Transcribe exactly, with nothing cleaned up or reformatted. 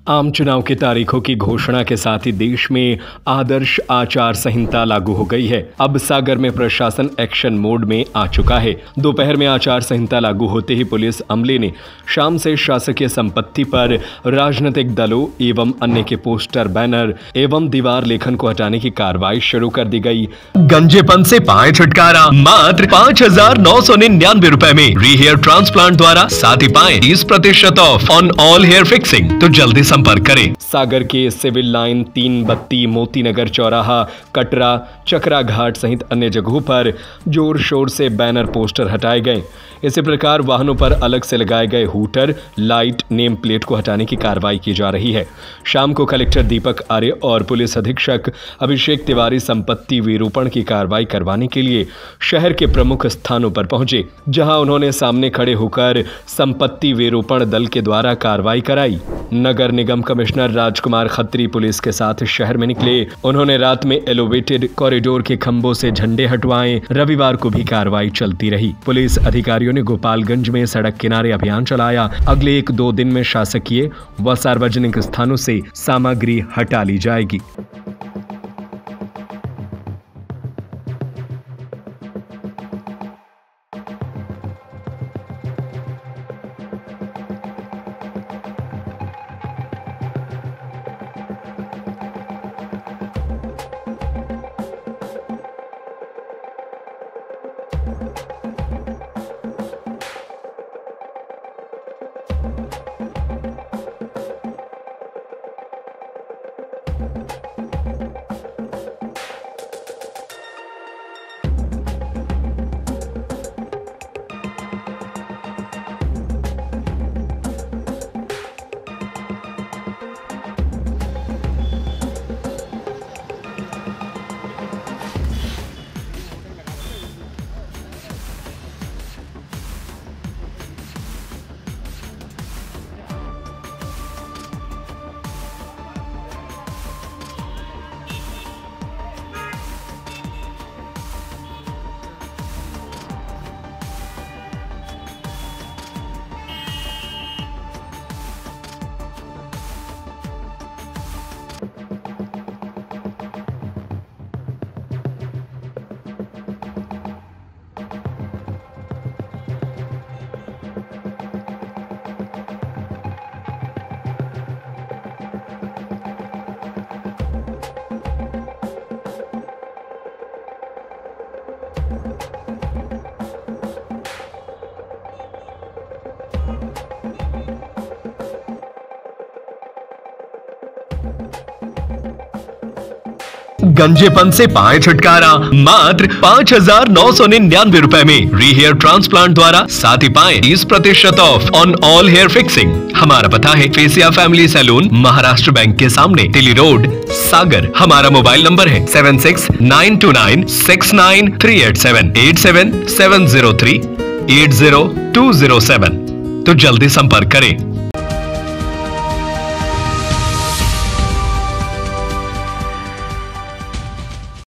आम चुनाव की तारीखों की घोषणा के साथ ही देश में आदर्श आचार संहिता लागू हो गई है। अब सागर में प्रशासन एक्शन मोड में आ चुका है। दोपहर में आचार संहिता लागू होते ही पुलिस अमले ने शाम से शासकीय संपत्ति पर राजनीतिक दलों एवं अन्य के पोस्टर, बैनर एवं दीवार लेखन को हटाने की कार्रवाई शुरू कर दी गई। गंजेपन से पाए छुटकारा मात्र पाँच हजार नौ सौ निन्यानवे रुपए में री हेयर ट्रांसप्लांट द्वारा, साथ ही पाए तीस प्रतिशत off on all hair fixing. तो जल्दी संपर्क करें। सागर के सिविल लाइन, तीन बत्ती, मोती नगर चौराहा, कटरा, चकरा घाट सहित अन्य जगहों पर जोर शोर से बैनर, पोस्टर हटाए गए। इसी प्रकार वाहनों पर अलग से लगाए गए हूटर, लाइट, नेम प्लेट को हटाने की कार्रवाई की जा रही है। शाम को कलेक्टर दीपक आर्य और पुलिस अधीक्षक अभिषेक तिवारी संपत्ति विरूपण की कार्रवाई करवाने के लिए शहर के प्रमुख स्थानों पर पहुंचे, जहां उन्होंने सामने खड़े होकर संपत्ति विरूपण दल के द्वारा कार्रवाई कराई। नगर निगम कमिश्नर राजकुमार खत्री पुलिस के साथ शहर में निकले। उन्होंने रात में एलिवेटेड कॉरिडोर के खंभों से झंडे हटवाए। रविवार को भी कार्रवाई चलती रही। पुलिस अधिकारियों ने गोपालगंज में सड़क किनारे अभियान चलाया। अगले एक दो दिन में शासकीय व सार्वजनिक स्थानों से सामग्री हटा ली जाएगी। गंजेपन से पाए छुटकारा मात्र पाँच हजार नौ सौ निन्यानवे रुपए में री हेयर ट्रांसप्लांट द्वारा, साथ ही पाए तीस प्रतिशत off on all hair fixing. हमारा पता है Facia family salon, Maharashtra bank के सामने, टिली रोड, सागर। हमारा मोबाइल नंबर है seven six nine two nine six nine three eight seven eight seven seven zero three eight zero two zero seven. तो जल्दी संपर्क करें।